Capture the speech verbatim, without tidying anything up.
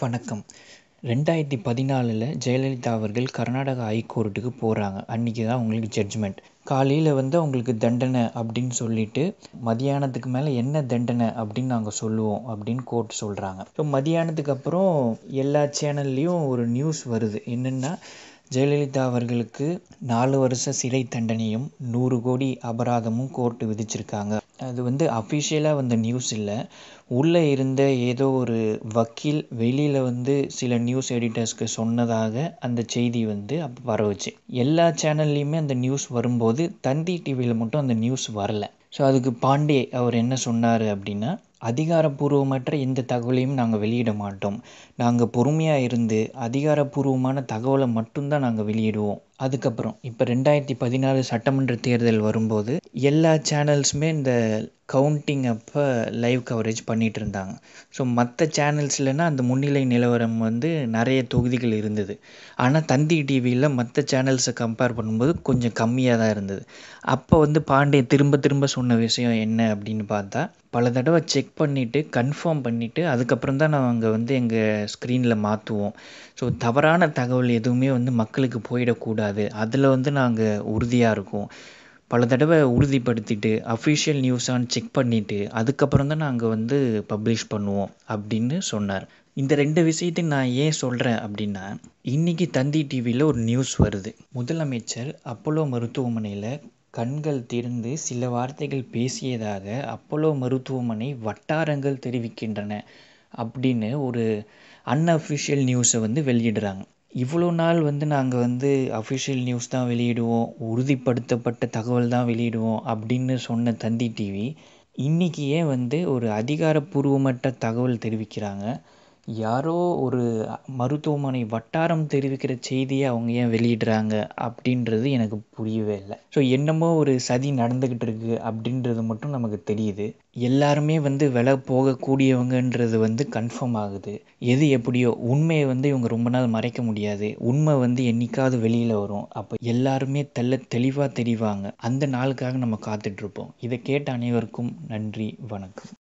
வணக்கம். ரெண்டாயிரத்து பதினாலில் ஜெயலலிதா அவர்கள் கர்நாடகா ஹைகோர்ட்டுக்கு போகிறாங்க. அன்றைக்கி தான் அவங்களுக்கு ஜட்ஜ்மெண்ட். காலையில் வந்து அவங்களுக்கு தண்டனை அப்படின்னு சொல்லிட்டு, மதியானத்துக்கு மேலே என்ன தண்டனை அப்படின்னு நாங்கள் சொல்லுவோம் அப்படின்னு கோர்ட் சொல்கிறாங்க. ஸோ மதியானத்துக்கு அப்புறம் எல்லா சேனல்லையும் ஒரு நியூஸ் வருது. என்னென்னா, ஜெயலலிதா அவர்களுக்கு நாலு வருஷ சிறை தண்டனையும் நூறு கோடி அபராதமும் கோர்ட்டு விதிச்சிருக்காங்க. அது வந்து அஃபிஷியலாக வந்த நியூஸ் இல்லை. உள்ளே இருந்த ஏதோ ஒரு வக்கீல் வெளியில் வந்து சில நியூஸ் எடிட்டர்ஸ்க்கு சொன்னதாக அந்த செய்தி வந்து அப்போ பரவுச்சு. எல்லா சேனல்லையுமே அந்த நியூஸ் வரும்போது தந்தி டிவியில் மட்டும் அந்த நியூஸ் வரல. ஸோ அதுக்கு பாண்டே அவர் என்ன சொன்னார் அப்படின்னா, அதிகாரப்பூர்வமற்ற எந்த தகவலையும் நாங்கள் வெளியிட மாட்டோம். நாங்கள் பொறுமையாக இருந்து அதிகாரப்பூர்வமான தகவலை மட்டும்தான் நாங்கள் வெளியிடுவோம். அதுக்கப்புறம் இப்போ ரெண்டாயிரத்தி பதினாறு சட்டமன்ற தேர்தல் வரும்போது எல்லா சேனல்ஸுமே இந்த கவுண்டிங் அப்போ லைவ் கவரேஜ் பண்ணிகிட்டு இருந்தாங்க. ஸோ மற்ற சேனல்ஸ்லனா அந்த முன்னிலை நிலவரம் வந்து நிறைய தொகுதிகள் இருந்தது. ஆனால் தந்தி டிவியில் மற்ற சேனல்ஸை கம்பேர் பண்ணும்போது கொஞ்சம் கம்மியாக தான் இருந்தது. அப்போ வந்து பாண்டே திரும்ப திரும்ப சொன்ன விஷயம் என்ன அப்படின்னு பார்த்தா, பல தடவை செக் பண்ணிவிட்டு கன்ஃபார்ம் பண்ணிவிட்டு அதுக்கப்புறம் தான் நாங்கள் வந்து எங்கள் ஸ்க்ரீனில் மாற்றுவோம். ஸோ தவறான தகவல் எதுவுமே வந்து மக்களுக்கு போயிடக்கூடாது, அதில் வந்து நாங்கள் உறுதியாக இருக்கோம். பல தடவை உறுதிப்படுத்திட்டு அஃபிஷியல் நியூஸான்னு செக் பண்ணிவிட்டு அதுக்கப்புறம் தான் நாங்கள் வந்து பப்ளிஷ் பண்ணுவோம் அப்படின்னு சொன்னார். இந்த ரெண்டு விஷயத்தையும் நான் ஏன் சொல்கிறேன் அப்படின்னா, இன்றைக்கி தந்தி டிவியில் ஒரு நியூஸ் வருது. முதலமைச்சர் அப்போலோ மருத்துவமனையில் கண்கள் திறந்து சில வார்த்தைகள் பேசியதாக அப்போலோ மருத்துவமனை வட்டாரங்கள் தெரிவிக்கின்றன அப்படின்னு ஒரு அன்அஃபிஷியல் நியூஸை வந்து வெளியிடுறாங்க. இவ்வளோ நாள் வந்து நாங்கள் வந்து அஃபிஷியல் நியூஸ் தான் வெளியிடுவோம், உறுதிப்படுத்தப்பட்ட தகவல் தான் வெளியிடுவோம் அப்படின்னு சொன்ன தந்தி டிவி இன்றைக்கி ஏன் வந்து ஒரு அதிகாரப்பூர்வமற்ற தகவல் தெரிவிக்கிறாங்க? யாரோ ஒரு மருத்துவமனை வட்டாரம் தெரிவிக்கிற செய்தியை அவங்க ஏன் வெளியிடுறாங்க அப்படின்றது எனக்கு புரியவே இல்லை. ஸோ என்னமோ ஒரு சதி நடந்துக்கிட்டு இருக்குது அப்படின்றது மட்டும் நமக்கு தெரியுது. எல்லாருமே வந்து விலை போகக்கூடியவங்கன்றது வந்து கன்ஃபார்ம் ஆகுது. எது எப்படியோ உண்மையை வந்து இவங்க ரொம்ப நாள் மறைக்க முடியாது. உண்மை வந்து என்னைக்காவது வெளியில் வரும். அப்போ எல்லாருமே தெல்ல தெளிவாக தெரிவாங்க. அந்த நாளுக்காக நம்ம காத்துட்ருப்போம். இதை கேட்ட அனைவருக்கும் நன்றி, வணக்கம்.